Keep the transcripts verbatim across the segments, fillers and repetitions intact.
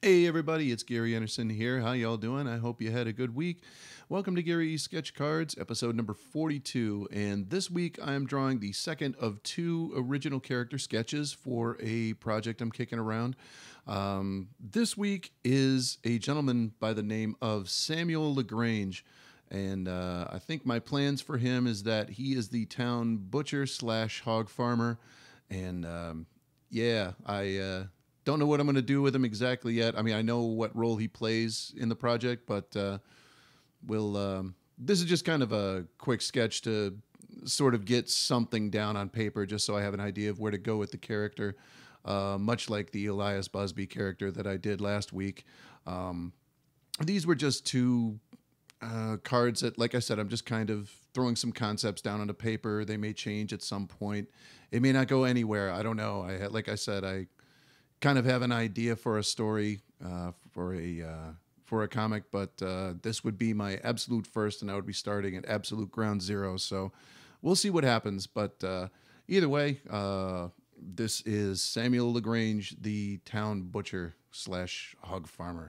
Hey everybody, it's Gary Enerson here. How y'all doing? I hope you had a good week. Welcome to Gary Sketch Cards, episode number forty-two. And this week I am drawing the second of two original character sketches for a project I'm kicking around. Um, this week is a gentleman by the name of Samuel LaGrange. And uh, I think my plans for him is that he is the town butcher slash hog farmer. And um, yeah, I... Uh, Don't know what I'm going to do with him exactly yet. I mean, I know what role he plays in the project, but uh, we'll. Um, this is just kind of a quick sketch to sort of get something down on paper, just so I have an idea of where to go with the character. Uh, much like the Elias Busby character that I did last week. Um, these were just two uh, cards that, like I said, I'm just kind of throwing some concepts down onto paper. They may change at some point. It may not go anywhere. I don't know. I had, like I said, I. kind of have an idea for a story uh, for a uh, for a comic, but uh, this would be my absolute first, and I would be starting at absolute ground zero. So we'll see what happens. But uh, either way, uh, this is Samuel LaGrange, the town butcher slash hog farmer.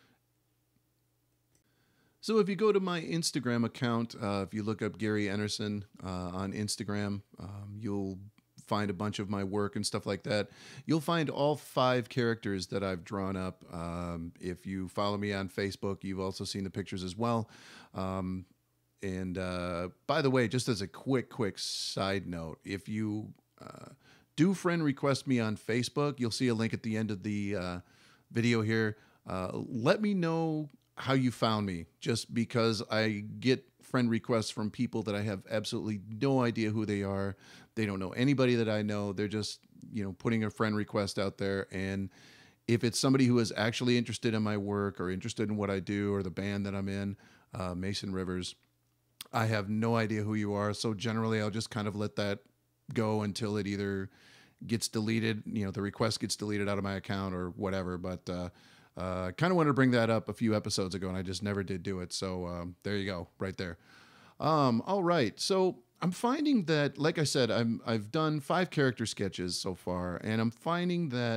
So if you go to my Instagram account, uh, if you look up Gary Enerson uh, on Instagram, um, you'll find a bunch of my work and stuff like that. You'll find all five characters that I've drawn up. Um, if you follow me on Facebook, you've also seen the pictures as well. Um, and uh, by the way, just as a quick, quick side note, if you uh, do friend request me on Facebook, you'll see a link at the end of the uh, video here. Uh, let me know how you found me, just because I get friend requests from people that I have absolutely no idea who they are. They don't know anybody that I know. They're just, you know, putting a friend request out there. And if it's somebody who is actually interested in my work or interested in what I do or the band that I'm in, uh, Mason Rivers, I have no idea who you are. So generally I'll just kind of let that go until it either gets deleted, you know, the request gets deleted out of my account or whatever. But, uh, Uh, kind of wanted to bring that up a few episodes ago, and I just never did do it. So um, there you go, right there. Um, all right. So I'm finding that, like I said, I'm, I've done five character sketches so far, and I'm finding that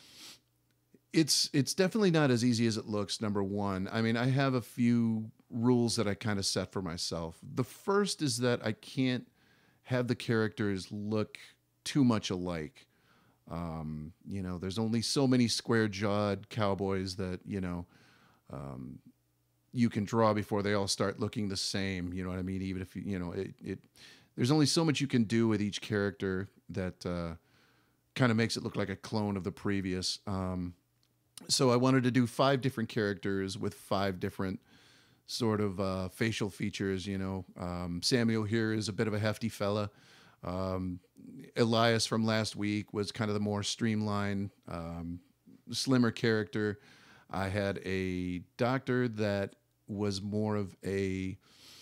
it's it's definitely not as easy as it looks, number one. I mean, I have a few rules that I kind of set for myself. The first is that I can't have the characters look too much alike. Um, you know, there's only so many square-jawed cowboys that, you know, um, you can draw before they all start looking the same. You know what I mean? Even if, you know, it, it there's only so much you can do with each character that uh, kind of makes it look like a clone of the previous. Um, so I wanted to do five different characters with five different sort of uh, facial features, you know. Um, Samuel here is a bit of a hefty fella. Um, Elias from last week was kind of the more streamlined, um, slimmer character. I had a doctor that was more of a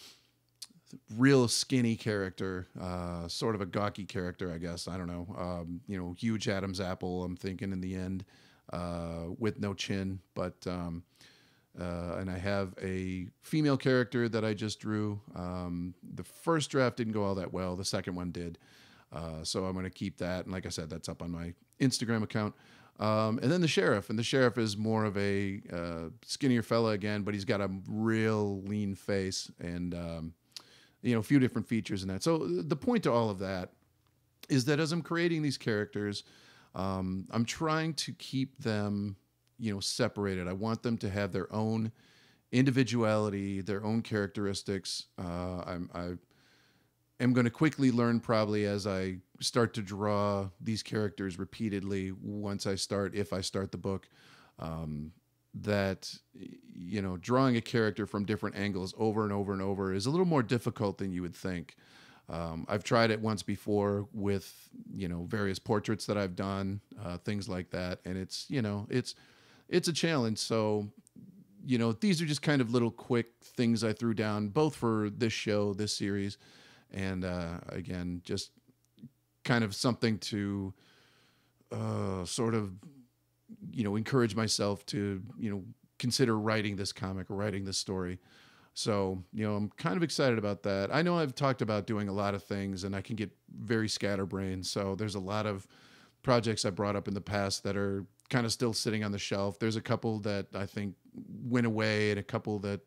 real skinny character, uh, sort of a gawky character, I guess. I don't know. Um, you know, huge Adam's apple, I'm thinking in the end, uh, with no chin, but, um, Uh, and I have a female character that I just drew. Um, the first draft didn't go all that well. The second one did. Uh, so I'm going to keep that. And like I said, that's up on my Instagram account. Um, and then the sheriff. And the sheriff is more of a uh, skinnier fella again, but he's got a real lean face and, um, you know, a few different features in that. So the point to all of that is that as I'm creating these characters, um, I'm trying to keep them, you know, separated. I want them to have their own individuality, their own characteristics. Uh, I'm, I am going to quickly learn, probably as I start to draw these characters repeatedly, once I start, if I start the book, um, that, you know, drawing a character from different angles over and over and over is a little more difficult than you would think. Um, I've tried it once before with, you know, various portraits that I've done, uh, things like that. And it's, you know, it's, It's a challenge. So, you know, these are just kind of little quick things I threw down, both for this show, this series, and uh, again, just kind of something to uh, sort of, you know, encourage myself to, you know, consider writing this comic or writing this story. So, you know, I'm kind of excited about that. I know I've talked about doing a lot of things, and I can get very scatterbrained. So there's a lot of projects I brought up in the past that are kind of still sitting on the shelf. There's a couple that I think went away, and a couple that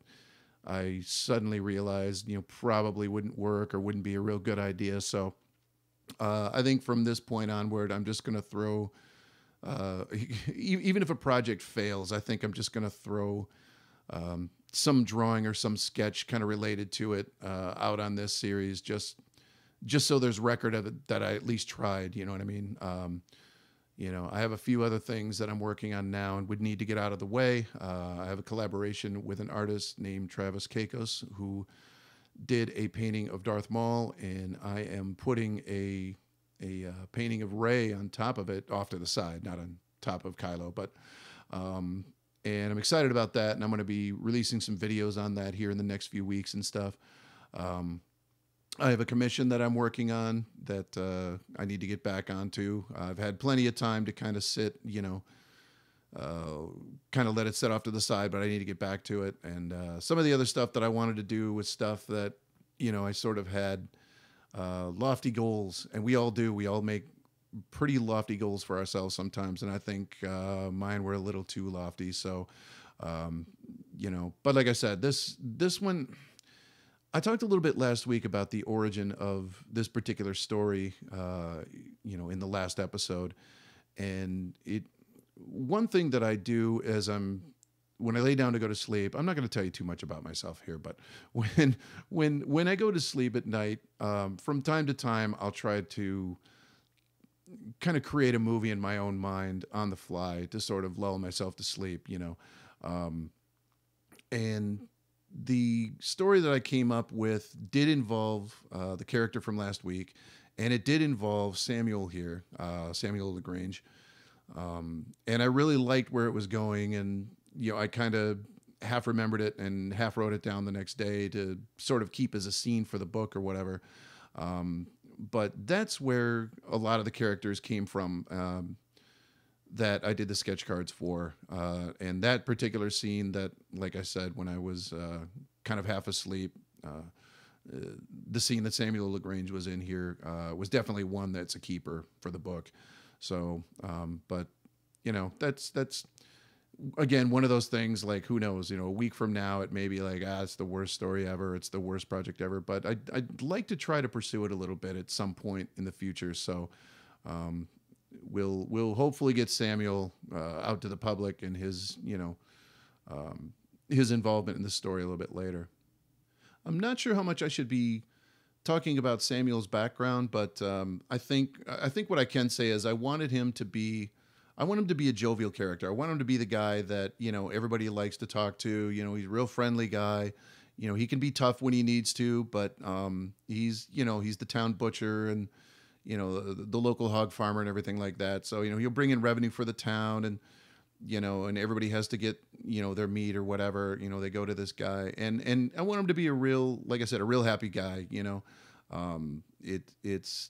I suddenly realized, you know, probably wouldn't work or wouldn't be a real good idea. So uh, I think from this point onward, I'm just going to throw, uh, even if a project fails, I think I'm just going to throw um, some drawing or some sketch kind of related to it uh, out on this series, just just so there's record of it that I at least tried. You know what I mean? Um, You know, I have a few other things that I'm working on now and would need to get out of the way. Uh, I have a collaboration with an artist named Travis Kakos, who did a painting of Darth Maul, and I am putting a a uh, painting of Rey on top of it, off to the side, not on top of Kylo, but um, and I'm excited about that, and I'm going to be releasing some videos on that here in the next few weeks and stuff. Um, I have a commission that I'm working on that uh, I need to get back onto. I've had plenty of time to kind of sit, you know, uh, kind of let it set off to the side, but I need to get back to it. And uh, some of the other stuff that I wanted to do was stuff that, you know, I sort of had uh, lofty goals, and we all do. We all make pretty lofty goals for ourselves sometimes, and I think uh, mine were a little too lofty. So, um, you know, but like I said, this this one. I talked a little bit last week about the origin of this particular story, uh, you know, in the last episode. And it, one thing that I do as I'm, when I lay down to go to sleep, I'm not going to tell you too much about myself here, but when, when, when I go to sleep at night, um, from time to time, I'll try to kind of create a movie in my own mind on the fly to sort of lull myself to sleep, you know, um, and the story that I came up with did involve uh, the character from last week, and it did involve Samuel here, uh, Samuel LaGrange. Um, and I really liked where it was going, and you know, I kind of half remembered it and half wrote it down the next day to sort of keep as a scene for the book or whatever. Um, but that's where a lot of the characters came from. Um, that I did the sketch cards for. Uh, and that particular scene that, like I said, when I was uh, kind of half asleep, uh, uh, the scene that Samuel LaGrange was in here uh, was definitely one that's a keeper for the book. So, um, but, you know, that's, that's again, one of those things, like, who knows, you know, a week from now, it may be like, ah, it's the worst story ever. It's the worst project ever. But I'd, I'd like to try to pursue it a little bit at some point in the future. So, um, We'll we'll hopefully get Samuel uh, out to the public and his you know um, his involvement in the story a little bit later. I'm not sure how much I should be talking about Samuel's background, but um, I think I think what I can say is I wanted him to be I want him to be a jovial character. I want him to be the guy that you know everybody likes to talk to. You know, he's a real friendly guy. You know, he can be tough when he needs to, but um, he's you know he's the town butcher and. You know, the, the local hog farmer and everything like that. So, you know, he'll bring in revenue for the town and, you know, and everybody has to get, you know, their meat or whatever, you know, they go to this guy and, and I want him to be a real, like I said, a real happy guy, you know, um, it, it's,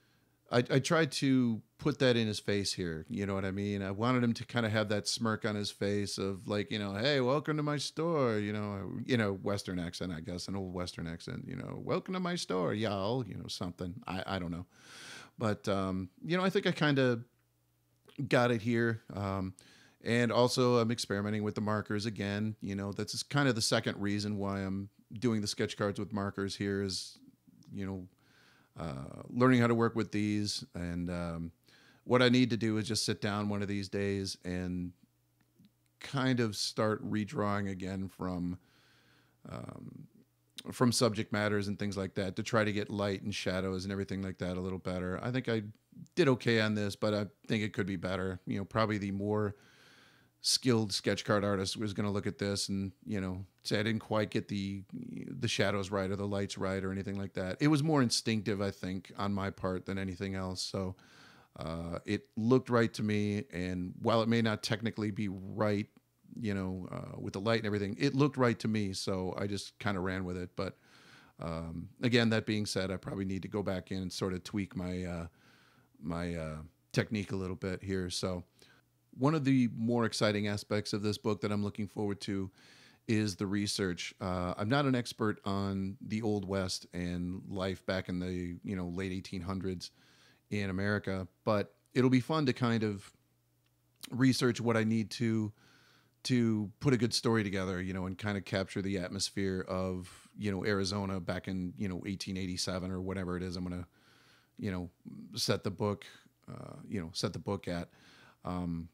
I, I tried to put that in his face here. You know what I mean? I wanted him to kind of have that smirk on his face of like, you know, hey, welcome to my store, you know, you know, Western accent, I guess, an old Western accent, you know, welcome to my store, y'all, you know, something. I, I don't know. But, um, you know, I think I kind of got it here. Um, and also I'm experimenting with the markers again. You know, that's kind of the second reason why I'm doing the sketch cards with markers here is, you know, Uh, learning how to work with these. And um, what I need to do is just sit down one of these days and kind of start redrawing again from um, from subject matters and things like that to try to get light and shadows and everything like that a little better. I think I did okay on this, but I think it could be better. You know, probably the more skilled sketch card artist was going to look at this and, you know, say I didn't quite get the the shadows right or the lights right or anything like that. It was more instinctive, I think, on my part than anything else. So uh, it looked right to me. And while it may not technically be right, you know, uh, with the light and everything, it looked right to me. So I just kind of ran with it. But um, again, that being said, I probably need to go back in and sort of tweak my, uh, my uh, technique a little bit here. So one of the more exciting aspects of this book that I'm looking forward to is the research. Uh, I'm not an expert on the Old West and life back in the you know late eighteen hundreds in America, but it'll be fun to kind of research what I need to to put a good story together, you know, and kind of capture the atmosphere of, you know, Arizona back in, you know, eighteen eighty-seven or whatever it is. I'm going to, you know, set the book, uh, you know, set the book at. Um,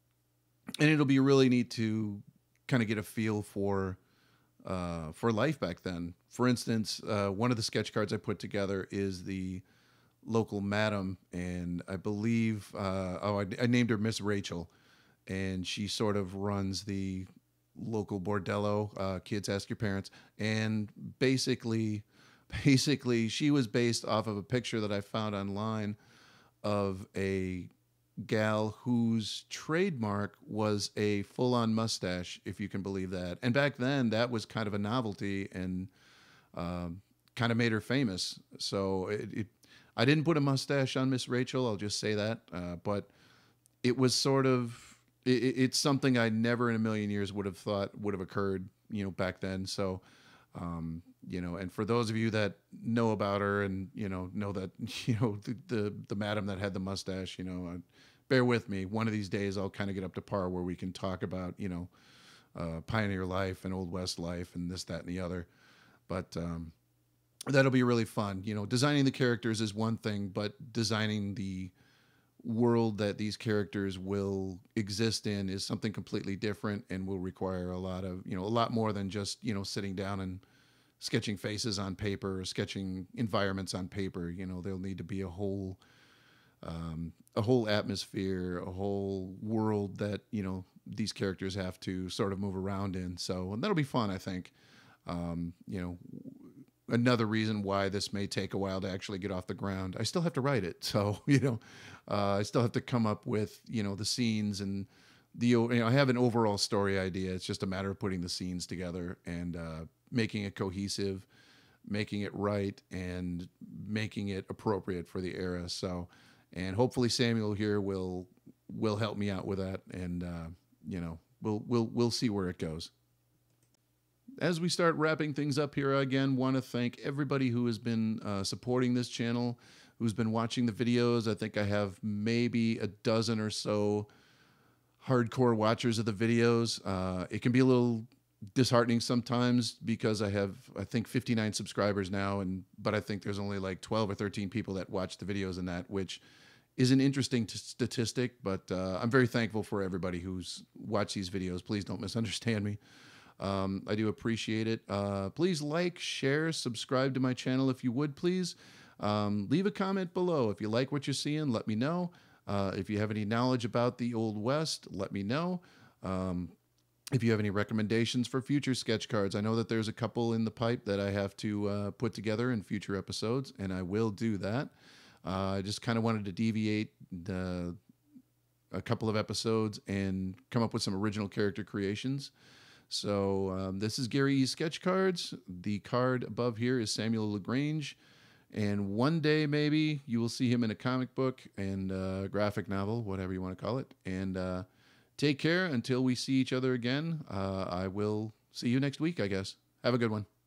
and it'll be really neat to kind of get a feel for, uh, for life back then. For instance, uh, one of the sketch cards I put together is the local madam, and I believe, uh, oh, I, I named her Miss Rachel. And she sort of runs the local bordello. Uh, kids, ask your parents. And basically, basically, she was based off of a picture that I found online of a gal whose trademark was a full-on mustache, if you can believe that. And back then, that was kind of a novelty and um, kind of made her famous. So it, it, I didn't put a mustache on Miss Rachel. I'll just say that. Uh, but it was sort of. It, it's something I never in a million years would have thought would have occurred, you know, back then. So, um, you know, and for those of you that know about her and, you know, know that, you know, the, the, the madam that had the mustache, you know, uh, bear with me. One of these days I'll kind of get up to par where we can talk about, you know, uh, pioneer life and Old West life and this, that, and the other. But, um, that'll be really fun. You know, designing the characters is one thing, but designing the world that these characters will exist in is something completely different and will require a lot of, you know, a lot more than just, you know, sitting down and sketching faces on paper or sketching environments on paper. You know, there'll need to be a whole, um, a whole atmosphere, a whole world that, you know, these characters have to sort of move around in. So, and that'll be fun, I think. Um, you know, another reason why this may take a while to actually get off the ground. I still have to write it. So, you know, uh, I still have to come up with, you know, the scenes and the, you know, I have an overall story idea. It's just a matter of putting the scenes together and uh, making it cohesive, making it right, and making it appropriate for the era. So, and hopefully Samuel here will, will help me out with that. And, uh, you know, we'll, we'll, we'll see where it goes. As we start wrapping things up here, I again want to thank everybody who has been uh, supporting this channel, who's been watching the videos. I think I have maybe a dozen or so hardcore watchers of the videos. Uh, it can be a little disheartening sometimes because I have, I think, fifty-nine subscribers now, and but I think there's only like twelve or thirteen people that watch the videos in that, which is an interesting t- statistic, but uh, I'm very thankful for everybody who's watched these videos. Please don't misunderstand me. Um, I do appreciate it. Uh, please like, share, subscribe to my channel if you would, please. Um, leave a comment below. If you like what you're seeing, let me know. Uh, if you have any knowledge about the Old West, let me know. Um, if you have any recommendations for future sketch cards, I know that there's a couple in the pipe that I have to uh, put together in future episodes, and I will do that. Uh, I just kind of wanted to deviate the, a couple of episodes and come up with some original character creations. So um, this is Gary E's Sketch Cards. The card above here is Samuel LaGrange. And one day, maybe, you will see him in a comic book and a graphic novel, whatever you want to call it. And uh, take care until we see each other again. Uh, I will see you next week, I guess. Have a good one.